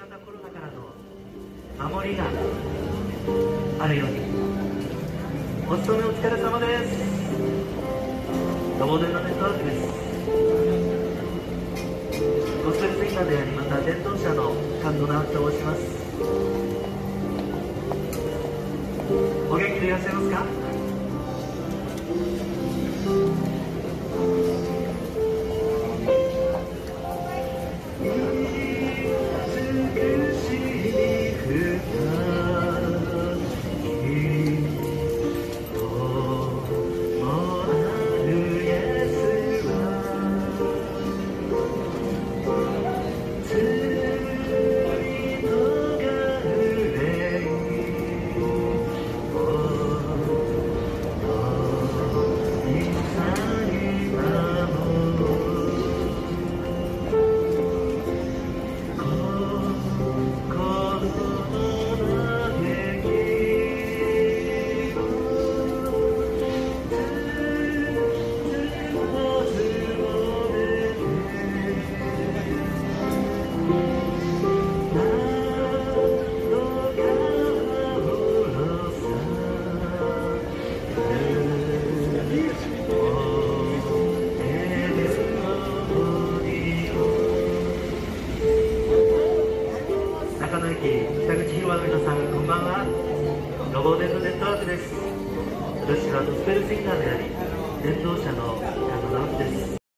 型コロナからの守りがあるように。お勤めお疲れ様です。ロボデンのネットワークです。ゴスペルシンガーであり、また伝道者の神野直樹と申します。お元気でいらっしゃいますか？中野駅北口広場の皆さん、こんばんは。ロボデンのネットワークです。私はゴスペルシンガーであり、伝道者の神野直樹です。